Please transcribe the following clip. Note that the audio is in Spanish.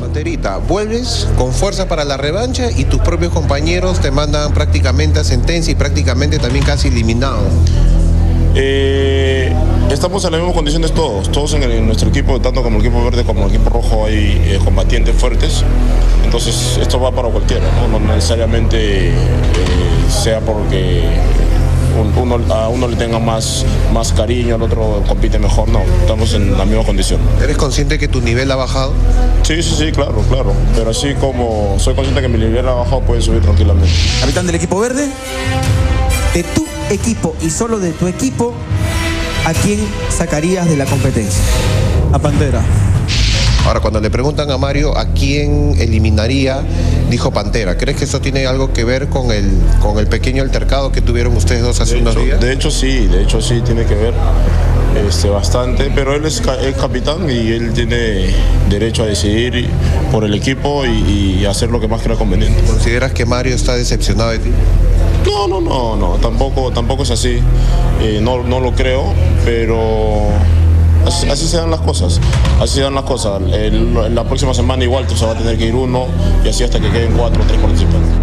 Panterita, vuelves con fuerza para la revancha y tus propios compañeros te mandan prácticamente a sentencia y prácticamente también casi eliminado. Estamos en las mismas condiciones todos en nuestro equipo, tanto como el equipo verde como el equipo rojo hay combatientes fuertes, entonces esto va para cualquiera, no necesariamente sea porque a uno le tenga más cariño, al otro compite mejor, no, estamos en la misma condición. ¿Eres consciente que tu nivel ha bajado? Sí, claro, pero así como soy consciente que mi nivel ha bajado, puede subir tranquilamente. Capitán del equipo verde, de tu equipo y solo de tu equipo, ¿a quién sacarías de la competencia? A Pantera. Ahora, cuando le preguntan a Mario a quién eliminaría, dijo Pantera. ¿Crees que eso tiene algo que ver con el pequeño altercado que tuvieron ustedes dos hace unos días? De hecho sí, tiene que ver bastante, pero él es capitán y él tiene derecho a decidir por el equipo y hacer lo que más crea conveniente. ¿Consideras que Mario está decepcionado de ti? No, tampoco es así, no lo creo, pero así se dan las cosas, la próxima semana igual se va a tener que ir uno y así hasta que queden 4 o 3 participantes.